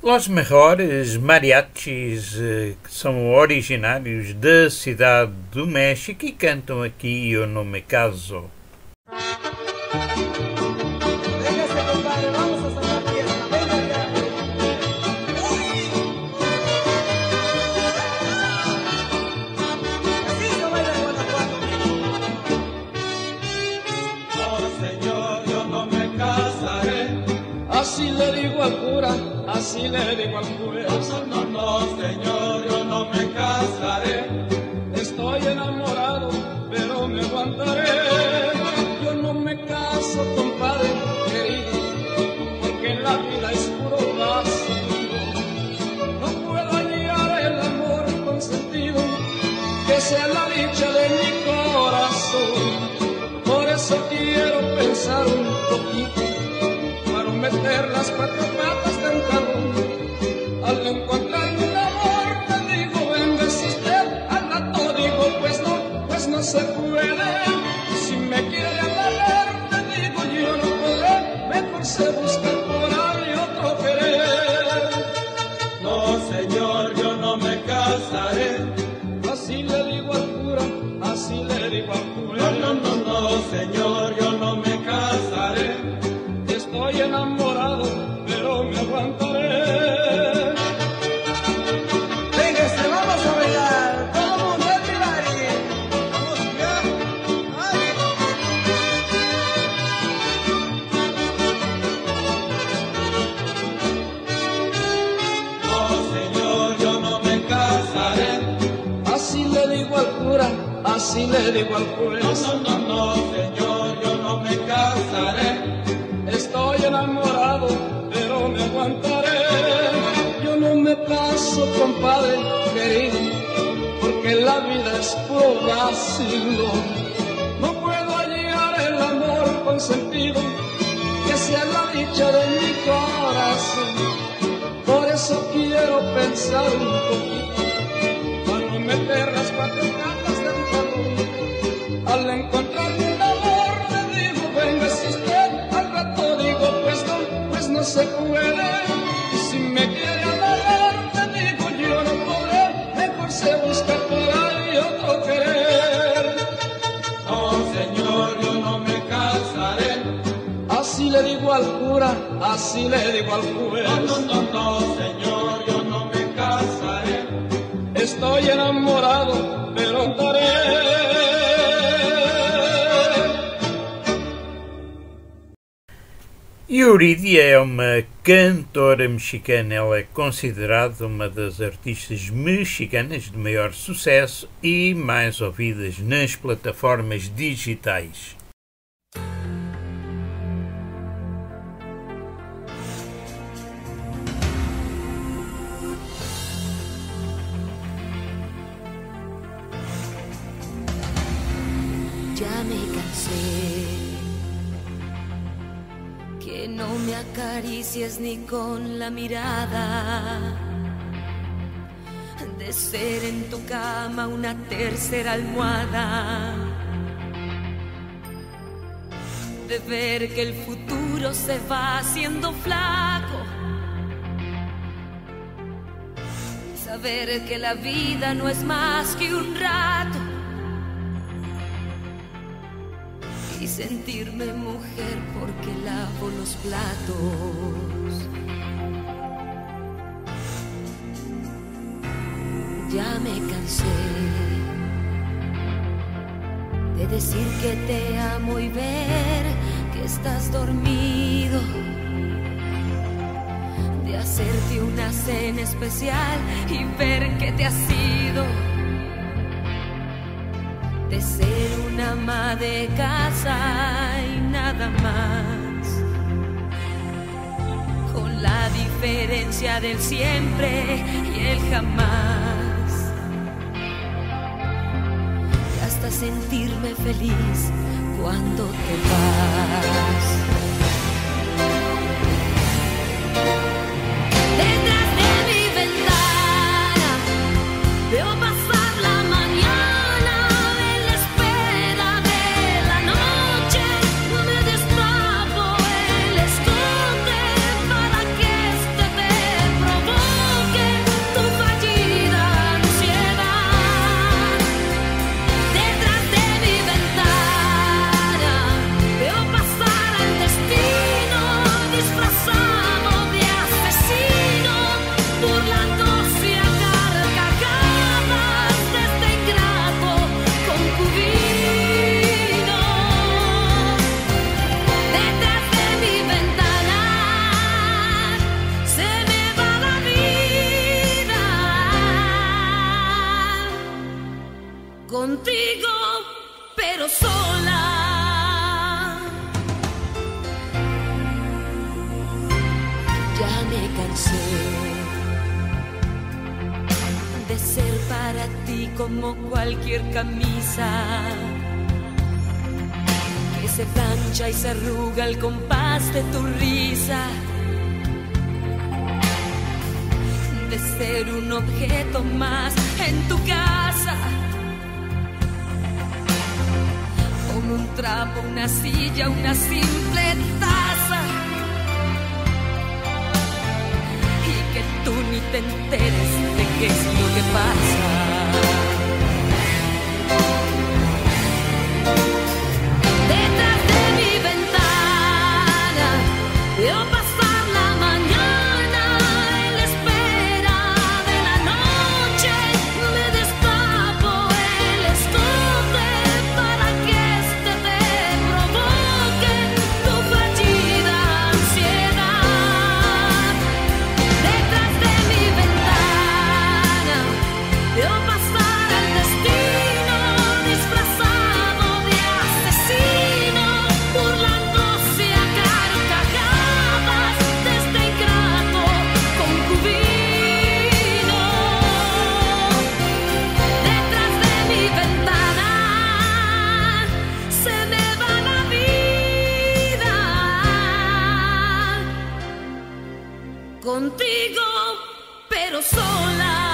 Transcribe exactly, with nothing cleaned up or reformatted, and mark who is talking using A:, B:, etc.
A: Los mejores mariachis eh, que são originários da cidade do México e cantam aqui Eu Não Me Caso.
B: Así le digo al cura, así le digo al juez.
C: No, no, no, señor, yo no me casaré.
B: Estoy enamorado, pero me aguantaré. Yo no me caso, compadre querido, porque la vida es puro vacío. No puedo hallar el amor consentido, que sea la dicha de mi corazón. Por eso quiero pensar un poquito, meter las cuatro patas de un carro. Al encontrar un amor te digo, venga si usted. Al rato digo, pues no, pues no se puede. Si me quiere amarrar te digo, yo no podré. Mejor se busca por ahí otro querer.
C: No, señor, yo no me casaré.
B: Así le digo al cura, así le digo al cura.
C: No, no, no, no, señor, yo no me casaré.
B: Estoy enamorado, pero me aguantaré.
C: Véngase, vamos a bailar, vamos a bailar. Vamos ya. Ay. No, señor, yo no me casaré.
B: Así le digo al cura, así le digo al juez.
C: No, no, no, no, señor, yo no me casaré.
B: Estoy enamorado, pero me aguantaré. Yo no me caso, compadre querido, porque la vida es puro vacío. No puedo hallar el amor consentido, que sea la dicha de mi corazón. Por eso quiero pensar un poquito, para no meter las cuatro patas del carro. Al encontrar un amor te digo, venga si usted. No se puede, y si me quiere amarrar te digo yo no podré, mejor se busca por ahí otro querer.
C: No, señor, yo no me casaré.
B: Así le digo al cura, así le digo al juez.
C: No, no, no, no, señor, yo no me casaré.
B: Estoy enamorado, pero andaré.
A: Yuridia é uma cantora mexicana, ela é considerada uma das artistas mexicanas de maior sucesso e mais ouvidas nas plataformas digitais.
D: Ya me cansé que no me acaricies ni con la mirada, de ser en tu cama una tercera almohada, de ver que el futuro se va haciendo flaco, saber que la vida no es más que un rato, y sentirme mujer porque lavo los platos. Ya me cansé de decir que te amo y ver que estás dormido, de hacerte una cena especial y ver que te has ido, de ser una ama de casa y nada más, con la diferencia del siempre y el jamás, y hasta sentirme feliz cuando te vas. Detrás de mi ventana veo pasar la mañana, en la espera de la noche me destapo el escote para que este te provoque. me cansé de ser para ti como cualquier camisa que se plancha y se arruga al compás de tu risa, de ser un objeto más en tu casa, como un trapo, una silla, una simple taza, y que tú ni te enteres de qué es lo que pasa. Detrás de mi ventana veo pasar la mañana en la espera de la noche. Me destapo el escote para que este te provoque tu fallida ansiedad. Detrás de mi ventana veo pasar al destino disfrazado de asesino, burlándose a carcajadas de este ingrato concubino. Detrás de mi ventana se me va la vida, contigo pero sola.